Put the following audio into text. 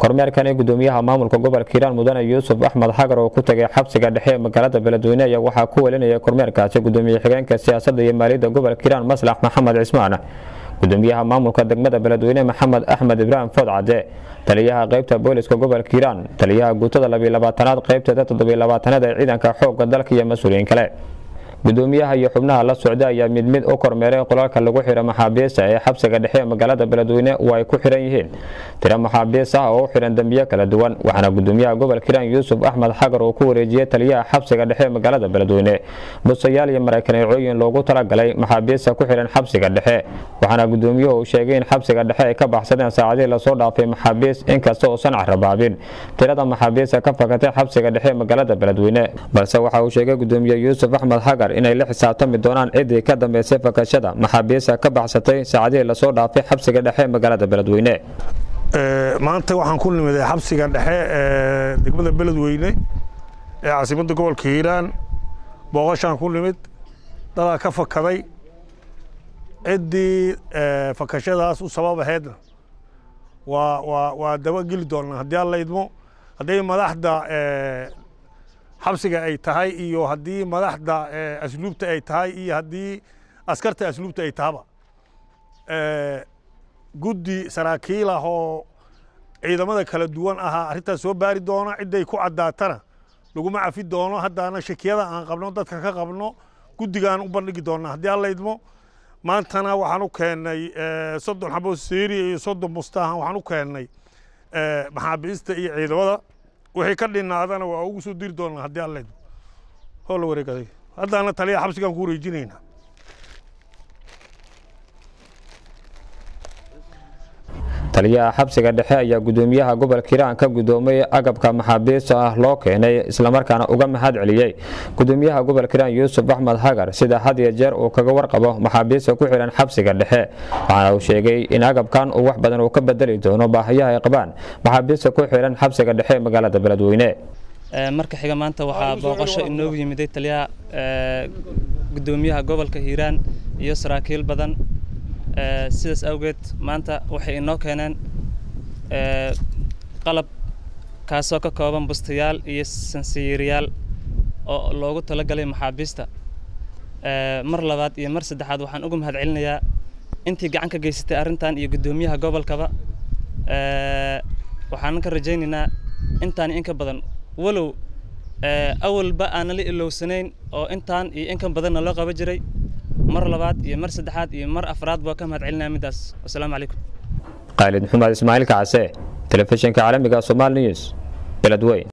kormeerkan gudoomiyaha maamulka gobolka Hiiraan Mudane Yuusuf Axmed Xagar oo ku tagay xabsiga dhexe magaalada Beledweyne ayaa waxa ku welinaya kormeerkaasi gudoomiyaha xigeenka siyaasadda iyo maaliyadda gobolka Hiiraan Maslax Maxamed Cismaan gudoomiyaha maamulka degmada Beledweyne Maxamed Axmed Ibrahim Fodcade taliyaha qaybta booliska gobolka Hiiraan taliyaha guutada 22aad qaybta 27aad ee ciidanka xoogga dalka iyo mas'uuliyiin kale gudoomiyaha iyo xubnaha la socda ayaa mid u kormeeray qolalka lagu xiray maxaabiista ee xabsiga dhexe magaalada Beledweyne oo ay ku xiran yihiin tiro maxaabiis ah oo xiran dambiyo kala duwan waxaana gudoomiyaha gobolka Hiiraan Yuusuf Axmed Xagar oo ku wareejiyay taliyaha xabsiga dhexe magaalada Beledweyne bustayaal iyo mareykaneecooyin loogu talagalay maxaabiista ku xiran xabsiga dhexe waxaana gudoomiyuhu sheegay in xabsiga dhexe ay ka baxsadeen saacadii la soo dhaafay maxaabiis inkasta oo san rabaabin tirada maxaabiista ka fakatay xabsiga dhexe magaalada Beledweyne balse waxa uu sheegay gudoomiyaha Yuusuf Axmed Xagar inay la xisaabtami doonaan cidii ka dambeysay fakashada maxaabiista ka baxsatay saacadii la soo dhaafay xabsiga dhexe magaalada Beledweyne maanta waxaan ku nimiday xabsiga dhexe degmada Beledweyne ee caasimadda gobolka Hiiraan booqashaan ku nimid dad ka fakaday cidii fakashadaas u sabab ahayd waa daba geli doonaa haddii alla idmo haddii madaxda xabsiga ay tahay iyo haddii madaxda asluubta ay tahay iyo haddii askarta asluubta ay tahaba guddi saraakiil ah oo ciidamada kala duwan ahaa arrintaas soo baari doona ciday ku cadaatana laguma cafi doono haddaana shakiyada aan qabno dadka ka qabno guddigaan u bandhigi doonaa haddii alla idmo maantana waxaan u keennay 30 xabo seeri iyo 30 mustahan waxaan u keennay maxaabiista iyo ciidamada wixii ka dhinaadana waa ugu soo diri doonaa haddii alla idmo hol wareegaday haddaana taliyaha xabsigan ku wareejinayna taliyaha xabsiga dhexe ayaa gudoomiyaha gobolka Hiiraan ka gudoomay agabka maxaabiista ah loo keenay isla markaana uga mahad celiyay gudoomiyaha gobolka Hiiraan Yuusuf Axmed Xagar sida had iyo jeer uu kaga warqabo maxaabiista ku xiran xabsiga dhexe waxaana uu sheegay in agabkan uu wax badan uu ka bedeli doono baahiyaha ay qabaan maxaabiista ku xiran xabsiga dhexe magaalada Beledweyne marka xiga maanta waxaa booqasho inoo yimid taliyaha gudoomiyaha gobolka Hiiraan iyo saraakiil badan sidaas awgeed maanta waxay inoo keeneen qalab kaasoo ka kooban bustayaal iyo sansiiriyaal oo loogu talagalay maxaabiista mar labaad iyo mar saddexaad waxaan ugu mahad celinayaa intii gacan ka geysatay arrintan iyo gudoomiyaha gobolkaba waxaan ka rajaynaynaa intaan in ka badan walow awalba aan la ilowsanayn oo intaan iyo in ka badan loo qaba jiray mar labaad iyo mar saddexaad iyo mar afraad baa ka mahad celinaa midaas assalaamu calaykum Khalid Maxamed Ismaaciil Kacse telefishinka caalamiga Somali News Beledweyne